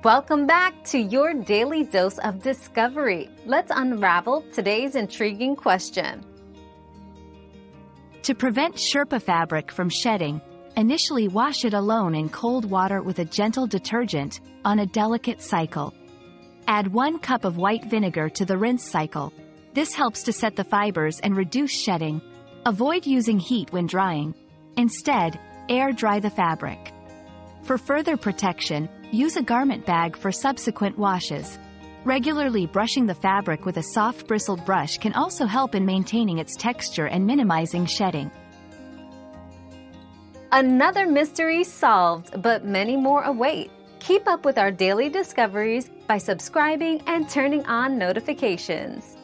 Welcome back to your daily dose of discovery. Let's unravel today's intriguing question. To prevent Sherpa fabric from shedding, initially wash it alone in cold water with a gentle detergent, on a delicate cycle. Add 1 cup of white vinegar to the rinse cycle. This helps to set the fibers and reduce shedding. Avoid using heat when drying. Instead, air dry the fabric. For further protection, use a garment bag for subsequent washes. Regularly brushing the fabric with a soft bristled brush can also help in maintaining its texture and minimizing shedding. Another mystery solved, but many more await. Keep up with our daily discoveries by subscribing and turning on notifications.